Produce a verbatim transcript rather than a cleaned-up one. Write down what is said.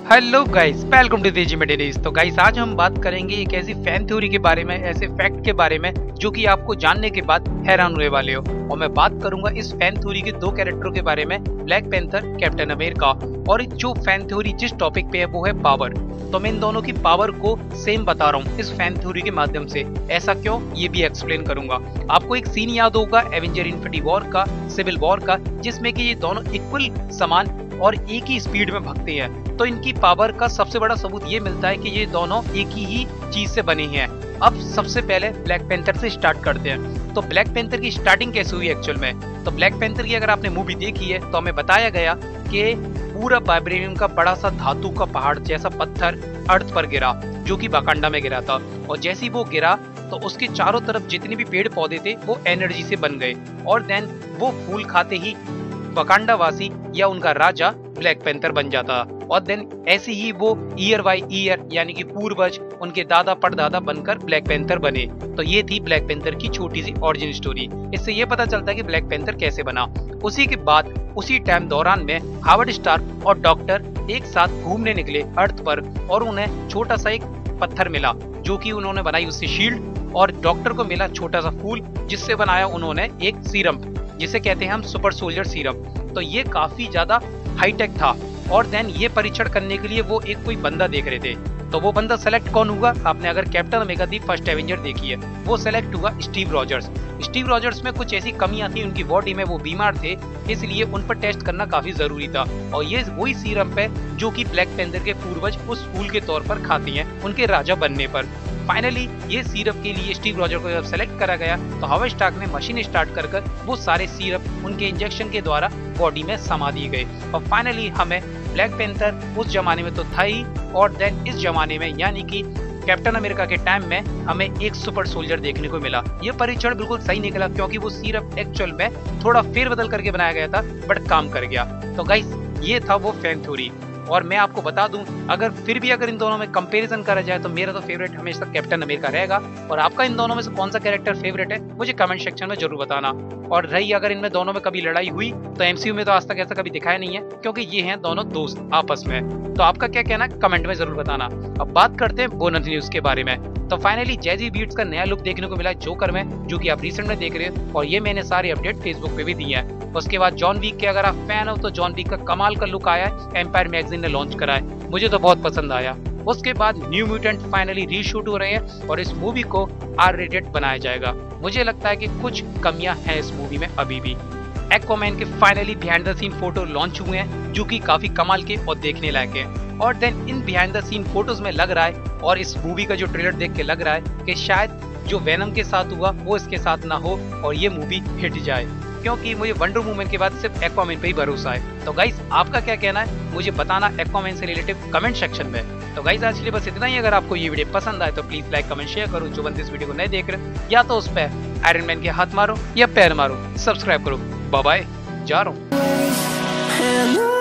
Hello guys, welcome to Teji materials. तो guys आज हम बात करेंगे एक ऐसी फैन थ्योरी के बारे में, ऐसे फैक्ट के बारे में जो कि आपको जानने के बाद हैरान होने वाले हो। और मैं बात करूंगा इस फैन थ्योरी के दो कैरेक्टरों के बारे में, ब्लैक पैंथर, कैप्टन अमेरिका। और जो फैन थ्योरी जिस टॉपिक पे है वो है पावर। तो मैं इन दोनों की पावर को सेम बता रहा हूँ इस फैन थ्योरी के माध्यम से। ऐसा क्यों, ये भी एक्सप्लेन करूंगा। आपको एक सीन याद होगा एवेंजर इन्फिनिटी वॉर का, सिविल वॉर का, जिसमें कि ये दोनों इक्वल समान और एक ही स्पीड में भागते हैं। तो इनकी पावर का सबसे बड़ा सबूत ये मिलता है कि ये दोनों एक ही चीज से बने हैं। अब सबसे पहले ब्लैक पैंथर से स्टार्ट करते हैं। तो ब्लैक पैंथर की स्टार्टिंग कैसे हुई एक्चुअल में? तो ब्लैक पैंथर की अगर आपने मूवी देखी है तो हमें बताया गया कि पूरा वाइब्रेनियम का बड़ा सा धातु का पहाड़ जैसा पत्थर अर्थ पर गिरा, जो कि वाकांडा में गिरा था। और जैसे ही वो गिरा तो उसके चारों तरफ जितने भी पेड़ पौधे थे वो एनर्जी से बन गए। और देन वो फूल खाते ही वाकांडा वासी या उनका राजा ब्लैक पैंथर बन जाता। और देन ऐसे ही वो ईयर बाई ईयर यानी कि पूर्वज उनके दादा परदादा बनकर ब्लैक पैंथर बने। तो ये थी ब्लैक पैंथर की छोटी सी ओरिजिन स्टोरी। इससे ये पता चलता है कि ब्लैक पैंथर कैसे बना। उसी के बाद उसी टाइम दौरान में हावर्ड स्टार्क और डॉक्टर एक साथ घूमने निकले अर्थ पर, और उन्हें छोटा सा एक पत्थर मिला जो कि उन्होंने बनाई उससे शील्ड। और डॉक्टर को मिला छोटा सा फूल जिससे बनाया उन्होंने एक सीरम, जिसे कहते हैं हम सुपर सोल्जर सीरम। तो ये काफी ज्यादा हाईटेक था। और देन ये परीक्षण करने के लिए वो एक कोई बंदा देख रहे थे। तो वो बंदा सेलेक्ट कौन हुआ? आपने अगर Captain America the first Avenger देखी है, वो सेलेक्ट हुआ स्टीव रॉजर्स। स्टीव रॉजर्स में कुछ ऐसी कमियां थी उनकी बॉडी में, वो बीमार थे, इसलिए उन पर टेस्ट करना काफी जरूरी था। और ये वही सीरम पे जो कि ब्लैक पैंथर के पूर्वज उस फूल के तौर पर खाते हैं उनके राजा बनने पर। फाइनली ये सीरप के लिए स्टीव रॉजर को जब सेलेक्ट करा गया तो हावर्ड स्टार्क ने मशीन स्टार्ट कर कर वो सारे सीरप उनके इंजेक्शन के द्वारा बॉडी में समा दिए गए। और फाइनली हमें ब्लैक पैंथर उस जमाने में तो था ही, और देन इस जमाने में यानी कि कैप्टन अमेरिका के टाइम में हमें एक सुपर सोल्जर देखने को मिला। ये परीक्षण बिल्कुल सही निकला क्योंकि वो सीरप एक्चुअल में थोड़ा फेरबदल करके बनाया गया था, बट काम कर गया। तो गाइस ये था वो फैन थ्योरी। और मैं आपको बता दूं, अगर फिर भी अगर इन दोनों में कंपैरिजन करा जाए तो मेरा तो फेवरेट हमेशा कैप्टन अमेरिका रहेगा। और आपका इन दोनों में से कौन सा कैरेक्टर फेवरेट है मुझे कमेंट सेक्शन में जरूर बताना। और रही अगर इनमें दोनों में कभी लड़ाई हुई तो एमसीयू में तो आज तक ऐसा कभी दिखाया नहीं है, क्योंकि ये हैं दोनों दोस्त आपस में। तो आपका क्या कहना है कमेंट में जरूर बताना। अब बात करते हैं बोनस न्यूज के बारे में। तो फाइनली जैजी बीट्स का नया लुक देखने को मिला जोकर में, जो कि आप रिसेंट में देख रहे हो। और ये मैंने सारे अपडेट फेसबुक पे भी दिए हैं। उसके बाद जॉन विक के अगर आप फैन हो तो जॉन विक का कमाल का लुक आया है, एम्पायर मैगजीन ने लॉन्च करा है, मुझे तो बहुत पसंद आया। उसके बाद न्यू म्यूटेंट फाइनली रीशूट हो रहे हैं और इस मूवी को आर रेटेड बनाया जाएगा। मुझे लगता है कि कुछ कमियां हैं इस मूवी में अभी भी। एक्वामैन के finally behind the scene photo launch हुए हैं जो कि काफी कमाल के और देखने लायक है। और देन इन बिहाइंड द सीन फोटोज में लग रहा है, और इस मूवी का जो ट्रेलर देख के लग रहा है कि शायद जो वेनम के साथ हुआ वो इसके साथ ना हो और ये मूवी हिट जाए, क्योंकि मुझे वंडर वुमन के बाद सिर्फ एक्वामैन पे ही भरोसा है। तो गाइस आपका क्या कहना है मुझे बताना एक्वामैन से रिलेटेड कमेंट सेक्शन में। तो गाइस आज के लिए बस इतना ही। अगर आपको ये वीडियो पसंद आए तो प्लीज लाइक कमेंट शेयर करो। जो बंदे इस वीडियो को नहीं देख रहे, या तो उस पे आयरन मैन के हाथ मारो या पैर मारो, सब्सक्राइब करो। बाय बाय, जा रहा हूँ।